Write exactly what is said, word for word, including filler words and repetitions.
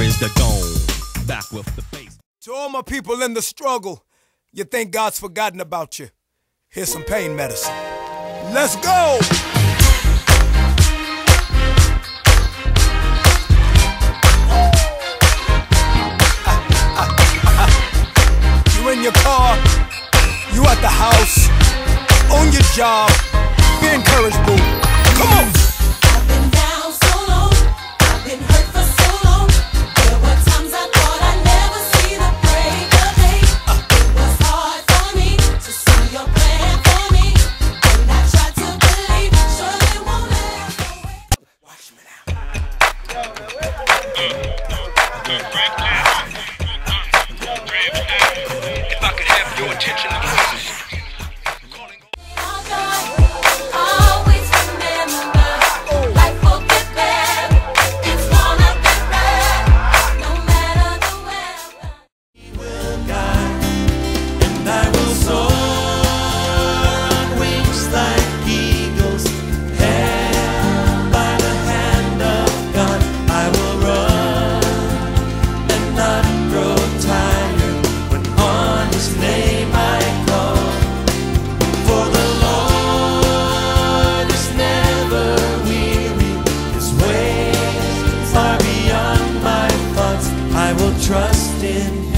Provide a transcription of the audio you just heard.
is the dome. Back with the bass. To all my people in the struggle, you think God's forgotten about you. Here's some pain medicine. Let's go! You in your car, you at the house, on your job, be encouraged, boo. Come on! I've been down so long, I've been hurt for so long. There were times I thought I'd never see the break of day. It was hard for me to see your plan for me, and I tried to believe, surely won't let go. Watch me now. If I could have your attention, please. Trust in